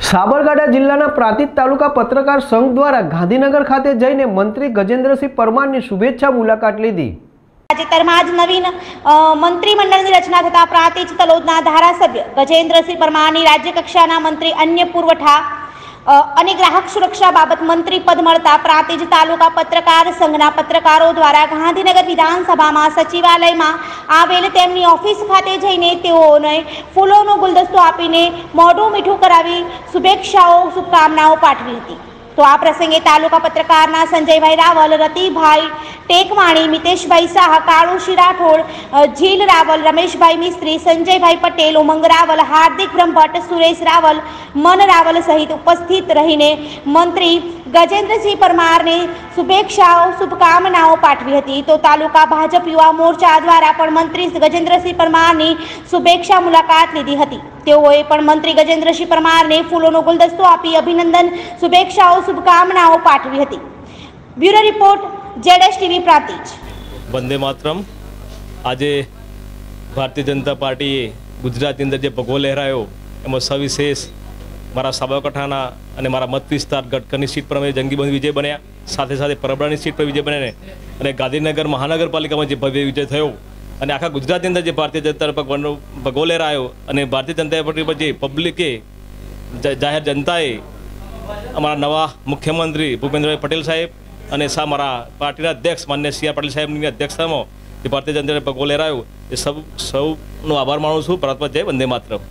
સાબરકાંઠા જિલ્લાના પ્રાંતિજ તાલુકા પત્રકાર સંઘ દ્વારા ગાંધીનગર ખાતે જઈને મંત્રી ગજેન્દ્રસિંહ પરમારની શુભેચ્છા મુલાકાત લીધી। તાજેતરમાં જ નવીન મંત્રીમંડળની રચના થતા પ્રાંતિજ તલોદના ધારાસભ્ય ગજેન્દ્રસિંહ પરમારની રાજ્ય કક્ષાના મંત્રી અન્ય પુરવઠા અને ગ્રાહક સુરક્ષા બાબત મંત્રી પદ મળતા પ્રાંતિજ તાલુકા પત્રકાર સંઘના પત્રકારો દ્વારા ગાંધીનગર વિધાનસભામાં સચિવાલયમાં આવેલ તેમની ઓફિસ ખાતે જઈને તેઓને ફૂલોનો ગુલદસ્તો આપીને મોઢું મીઠું કરાવી શુભેચ્છાઓ શુભકામનાઓ પાઠવી હતી। तो आ प्रसंगे तालुका पत्रकारना संजयभाई रावल, रतिभाई टेकवाणी, मितेशभाई शाह, काळुशी राठोड, झील रावल, रमेशभाई मिस्त्री, संजयभाई पटेल, उमंग रावल, हार्दिक ब्रह्मभट्ट, सुरेश रावल, मन रावल सहित उपस्थित रहीने मंत्री गजेन्द्रसिंह परमार ने शुभेच्छाओं शुभकामनाओं पाठवी हती। तो तालुका भाजप युवा मोर्चा द्वारा पण मंत्री गजेन्द्रसिंह परमार की शुभेच्छा मुलाकात लीधी हती। तेओए पण मंत्री गजेन्द्रसिंह परमार ने फूलोनो गुलदस्तो आपी अभिनंदन शुभेच्छाओं शुभकामनाओं पाठवी हती। Bureau report ZSTV Prantij. वंदे मातरम। आज भारतीय जनता पार्टी गुजरात अंदर जो भगो लहरायो एम सविशेष मारा साबरकांठाना अने मारा मत विस्तार गटकनी सीट पर अमे जंगी बंध विजय बन्या, साथे साथे परबड़ानी सीट पर विजय बन्या अने गांधीनगर महानगरपालिका में जो भव्य विजय थयो अने आखा गुजरात अंदर जो भारतीय जनता पार्टी भगो लहरायो अने भारतीय जनता पार्टी पर जो पब्लिके जाहिर जनताए अमरा नवा मुख्यमंत्री भूपेन्द्रभाई पटेल साहेब अने सा मारा पार्टी अध्यक्ष मान्य सी आर पाटिल साहेब की अध्यक्षता में भारतीय जनता पार्टी भगो लहरायो ए सब सौनो आभार मानु छूं। भारत जय वंदे मातरम।